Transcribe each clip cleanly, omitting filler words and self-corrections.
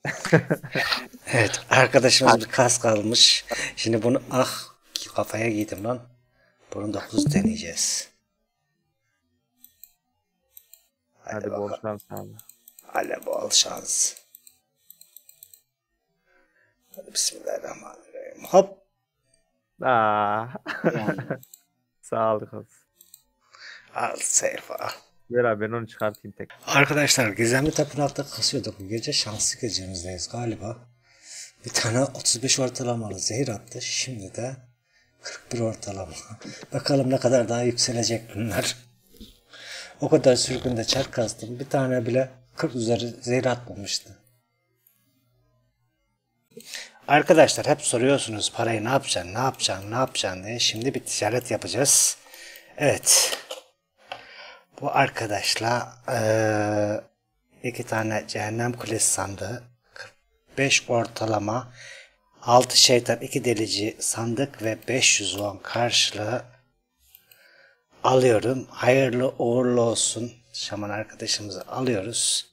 Evet, arkadaşımız Hadi, bir kask almış. Şimdi bunu kafaya giydim lan. Bunu 9 deneyeceğiz. Hadi hadi bol bakalım. şans abi. Hadi bol şans. Hadi bismillahirrahmanirrahim. Hop. Aa, Hmm. sağlık olsun. Al sayfa. Ver abi ben onu çıkartayım tek. Arkadaşlar gizemli tapınakta kasıyorduk. Bu gece şanslı gecemizdeyiz galiba. Bir tane 35 ortalamalı zehir attı. Şimdi de 41 ortalama. Bakalım ne kadar daha yükselecek bunlar. O kadar sürgünde çark kastım. Bir tane bile 40 üzeri zehir atmamıştı. Arkadaşlar hep soruyorsunuz parayı ne yapacaksın, ne yapacaksın, ne yapacaksın diye. Şimdi bir ticaret yapacağız. Evet. Bu arkadaşla iki tane cehennem kulesi sandığı, 45 ortalama, 6 şeytan, 2 delici sandık ve 500 won karşılığı alıyorum. Hayırlı uğurlu olsun. Şaman arkadaşımızı alıyoruz.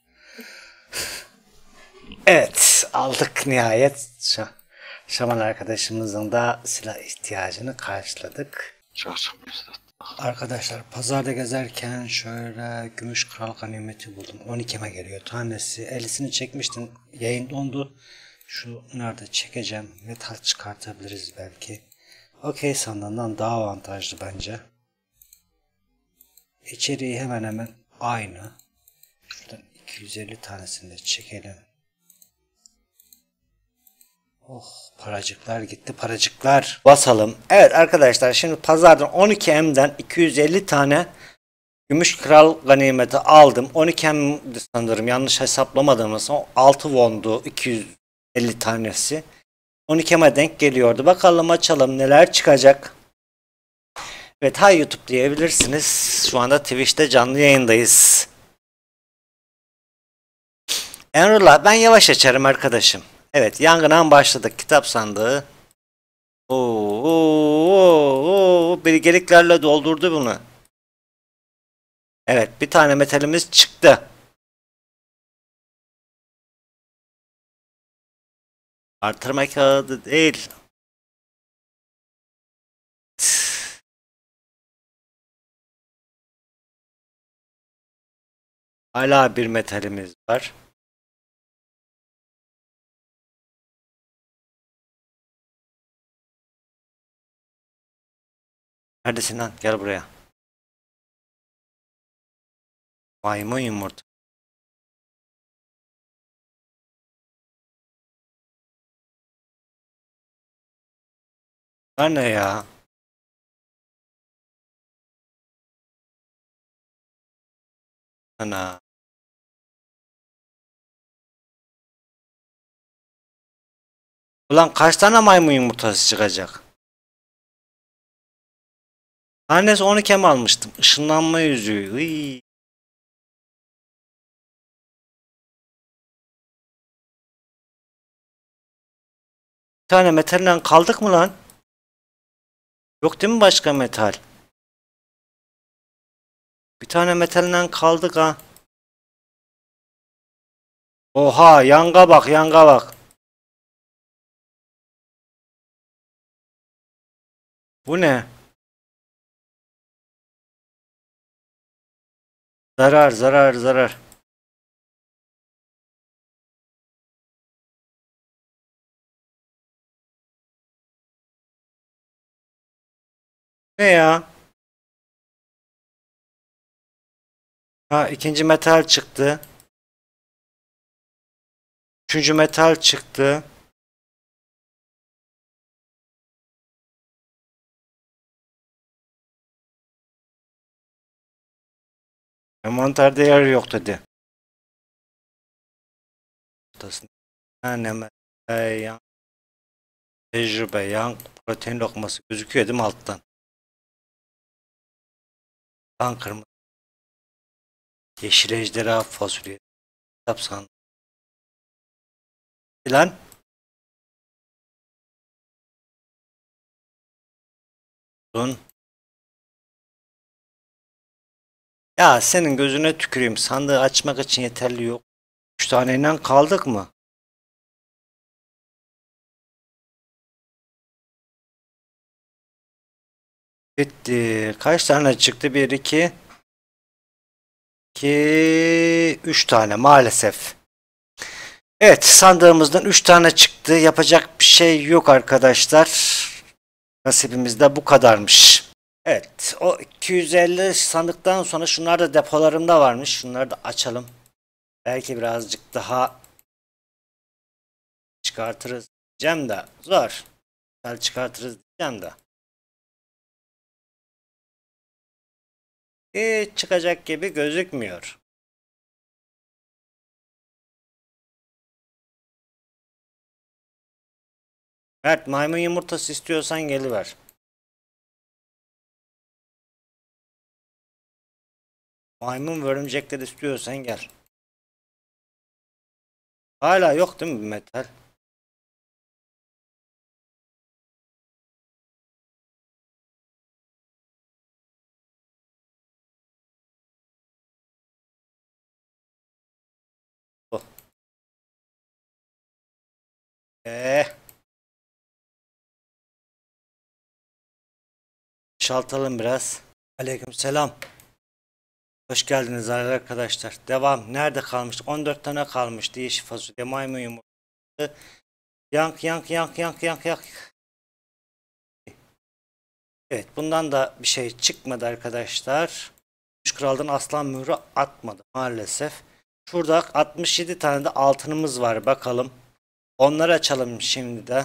Evet, aldık nihayet. Şaman arkadaşımızın da silah ihtiyacını karşıladık. Arkadaşlar pazarda gezerken şöyle gümüş kral ganimeti buldum. 12'me geliyor tanesi. 50'sini çekmiştim. Yayın dondu. Şu nerede çekeceğim. Metal çıkartabiliriz belki. Okey sandığından daha avantajlı bence. İçeriği hemen hemen aynı. Şuradan 250 tanesini de çekelim. Oh paracıklar gitti paracıklar. Basalım. Evet arkadaşlar şimdi pazardan 12M'den 250 tane gümüş kral ganimeti aldım. 12M sanırım yanlış hesaplamadığımız 6 wondu 250 tanesi. 12M'e denk geliyordu. Bakalım açalım neler çıkacak. Evet hay YouTube diyebilirsiniz. Şu anda Twitch'te canlı yayındayız. Emrullah ben yavaş açarım arkadaşım. Evet yangından başladık kitap sandığı. Oo, bilgeliklerle doldurdu bunu. Evet bir tane metalimiz çıktı. Artırma kağıdı değil. Hala bir metalimiz var. Neredesin lan? Gel buraya. Maymun yumurta. Var ne ya? Ana. Ulan kaç tane maymun yumurtası çıkacak? Tanesi 12 mi almıştım? Işınlanma yüzüğü. Iy. Bir tane metalden kaldık mı lan? Yok değil mi başka metal? Bir tane metalden kaldık ha. Oha yanga bak yanga bak. Bu ne? Zarar zarar zarar. Ne ya? Ha ikinci metal çıktı. Üçüncü metal çıktı. Envanterde yer yok dedi. Ne metal, tecrübe, yan, protein lokması gözüküyor değil mi alttan? Kan kırmızı, yeşil ejderha fasulye, kitap sandığı. Lan Dun. Ya senin gözüne tüküreyim sandığı açmak için yeterli yok. 3 taneyle kaldık mı? Bitti. Kaç tane çıktı? 1, 2, 3 tane maalesef. Evet, sandığımızdan 3 tane çıktı. Yapacak bir şey yok arkadaşlar. Nasibimizde bu kadarmış. Evet, o 250 sandıktan sonra şunlar da depolarımda varmış. Şunları da açalım. Belki birazcık daha çıkartırız diyeceğim de zor. Çıkartırız diyeceğim de. Hiç çıkacak gibi gözükmüyor. Mert, maymun yumurtası istiyorsan geliver. Maymun ve örümcekler istiyorsan gel. Hala yok değil mi metal? Oh. Eh, Boşaltalım biraz. Aleykümselam. Hoş geldiniz arkadaşlar. Devam. Nerede kalmış? 14 tane kalmış. Yeşil fasulye, maymun yumurtası. Yank yank yank yank yank yank. Evet, bundan da bir şey çıkmadı arkadaşlar. Üç kraldan aslan mührü atmadı maalesef. Şurada 67 tane de altınımız var. Bakalım. Onları açalım şimdi de.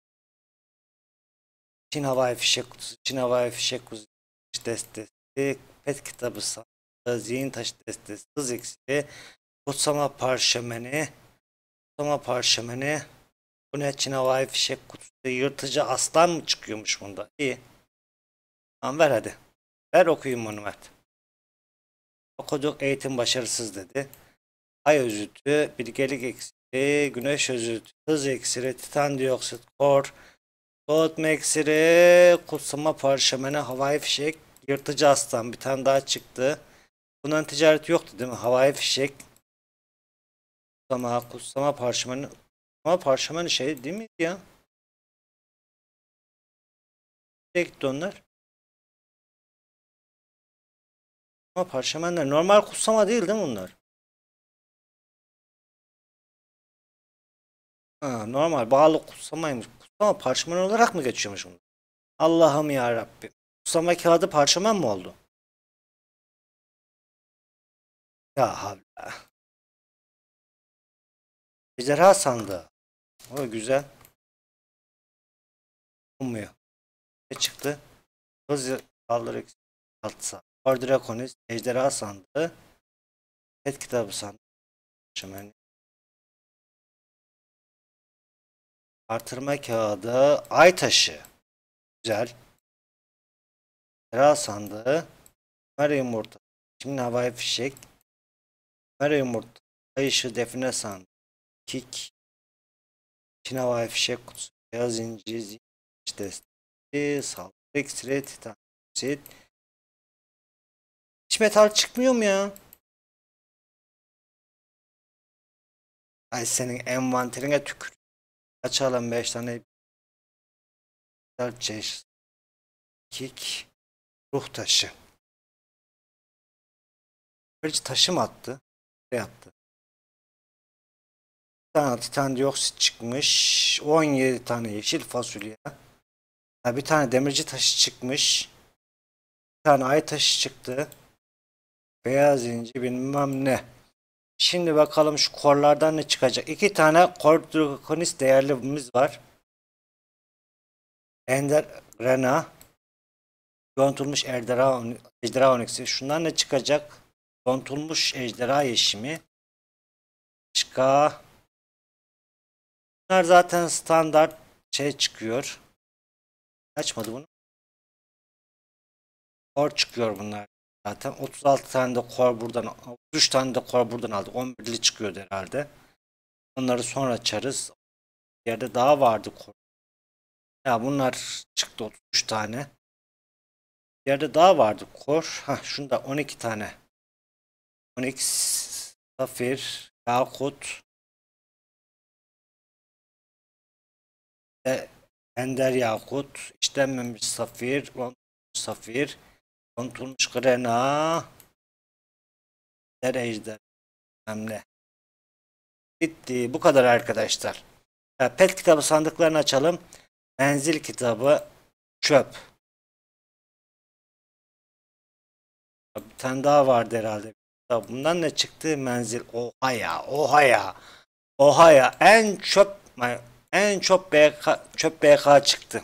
Çin havai fişek kutusu, Çin havai fişek kutusu destesi, pet kitabı sandığı, zihin taşı destesi, hız iksiri, kutsama parşömeni, kutsama parşömeni. Bu ne? Çin havai fişek kutusu, yırtıcı aslan mı çıkıyormuş bunda? İyi. Tamam, ver hadi. Ver okuyayım bunu, Mert. Okuduk, eğitim başarısız dedi. Ay özütü, bilgelik eksiri, güneş özütü, hız eksiri, titan dioksit, kor, soğutma eksiri, kutsama parşömeni, havai fişek, yırtıcı aslan bir tane daha çıktı. Bunların ticareti yoktu değil mi? Havai fişek, kutsama parşömeni, ama parşömeni şey değil miydi ya? Nereye gitti onlar? Ama parşömenler normal kutsama değil mi bunlar? Ha, normal bağlı kutsamaymış. Kutsama parşömen olarak mı geçiyormuş bunlar? Allah'ım ya Rabbim. Kutsama kağıdı parşömen mi oldu? Ya havle. Ejderha sandığı. O güzel. Olmuyor. Ne çıktı? Hız saldırı altı. Draconis. Ejderha sandığı. Pet kitabı sandığı. Parşömen. Artırma kağıdı. Ay taşı. Güzel. Ejderha sandığı. Mera yumurta. Şimdi havai fişek. Mera yumurta. Ay ışığı define sandığı. Kik. Çin havai fişek kutusu. Beyaz inci. Zincir desteği. Saldırı iksiri. Titan. Hiç metal çıkmıyor mu ya? Ay, senin envanterine tükür. Açalım 5 tane. 4 çeşit. Kik. Ruh taşı. Böylece taşı mı attı? Ne yaptı? Bir tane titan dioksit çıkmış. 17 tane yeşil fasulye. Ha, bir tane demirci taşı çıkmış. Bir tane ay taşı çıktı. Beyaz inci bilmem ne. Şimdi bakalım şu korlardan ne çıkacak. 2 tane kor draconis değerlimiz var. Ender Rena. Yontulmuş ejderha onyxi. Şundan ne çıkacak? Yontulmuş ejderha yeşimi. Başka. Bunlar zaten standart şey çıkıyor. Açmadı bunu. Kor çıkıyor bunlar. Zaten 36 tane de kor buradan, 33 tane de kor buradan aldık. 11'li çıkıyordu herhalde. Onları sonra açarız. Bir yerde daha vardı kor. Ya bunlar çıktı 33 tane. Bir yerde daha vardı kor. Ha, şunda 12 tane. Onyx, safir, yakut, ender yakut, işlenmemiş safir, safir, unutulmuş grena, ejder, hamle. Bitti. Bu kadar arkadaşlar. Pet kitabı sandıklarını açalım. Menzil kitabı çöp. Bir tane daha vardı herhalde. Bundan ne çıktı? Menzil. Oha ya. Oha ya. Oha ya. En çok çöp BK çıktı.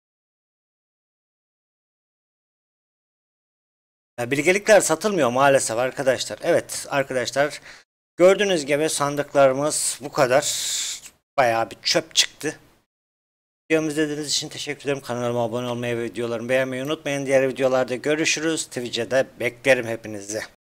Bilgelikler satılmıyor maalesef arkadaşlar. Evet arkadaşlar. Gördüğünüz gibi sandıklarımız bu kadar. Bayağı bir çöp çıktı. Videomu izlediğiniz için teşekkür ederim. Kanalıma abone olmayı ve videolarımı beğenmeyi unutmayın. Diğer videolarda görüşürüz. Twitch'te beklerim hepinizi.